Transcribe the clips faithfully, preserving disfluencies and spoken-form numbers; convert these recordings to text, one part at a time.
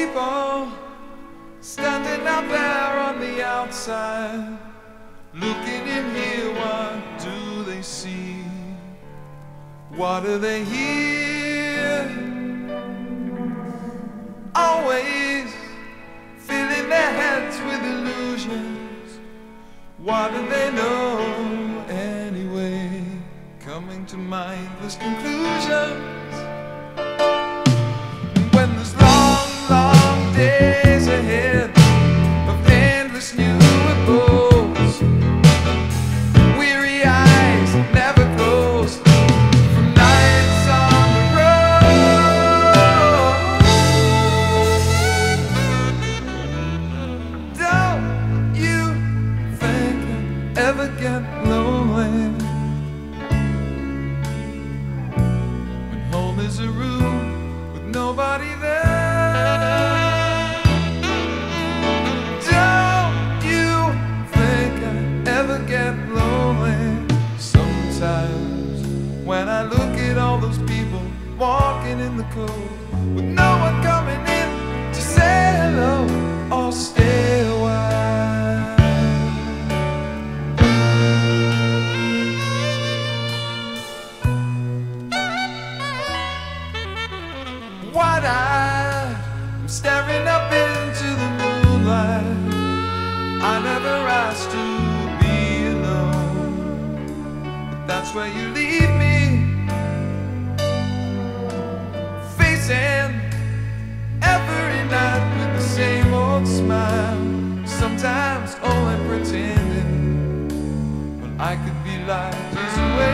people standing out there on the outside, looking in here, what do they see? What do they hear? Always filling their heads with illusions. What do they know anyway? Coming to mindless conclusions. When there's long, long days ahead of endless new abodes, weary eyes never closed from nights on the road. Don't you think I'll ever get lonely? When home is a room with nobody there. Don't you think I ever get lonely? Sometimes when I look at all those people walking in the cold, with no one coming in to say hello or stay a while. Wide-eyed, I'm staring up into the moonlight. I never asked to be alone, but that's where you leave me, facing every night with the same old smile. Sometimes only pretending, but I could be light years away.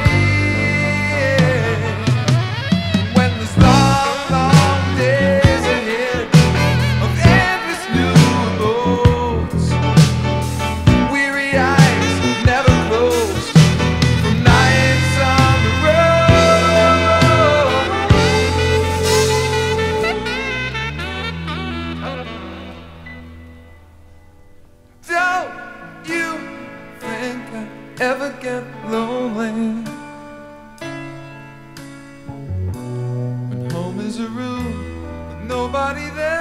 When there's long, long days ahead of endless new abodes, weary eyes never closed from nights on the road. Don't you think I ever get lonely? When home is a room with nobody there.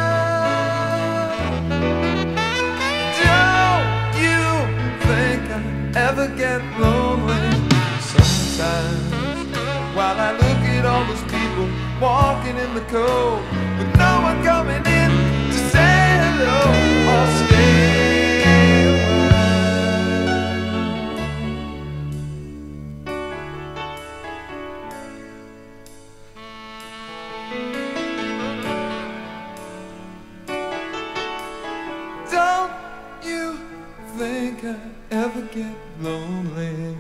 Don't you think I ever get lonely? Sometimes while I look at all those people walking in the cold, with no one coming in to say hello or stay a while. Don't you think I ever get lonely?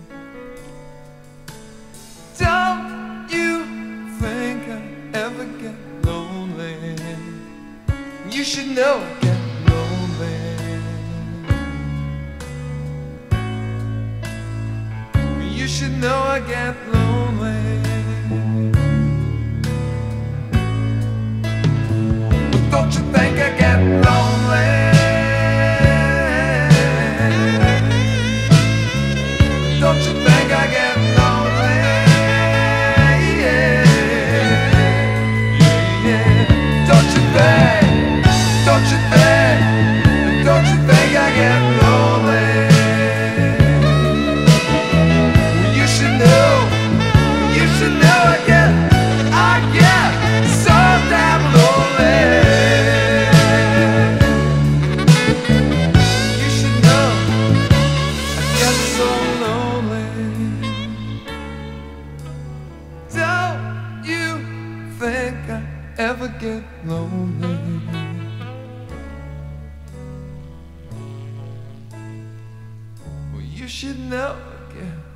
Don't you think I ever get lonely? You should know I get lonely. You should know I get lonely. But don't you think I get lonely? Don't you think I get lonely? Yeah, yeah, yeah. Don't you think, don't you think, don't you think I get lonely? Well, you should know, you should know I get, I get so damn lonely. You should know I get so lonely. Don't you think I ever get lonely? Well, you should know I get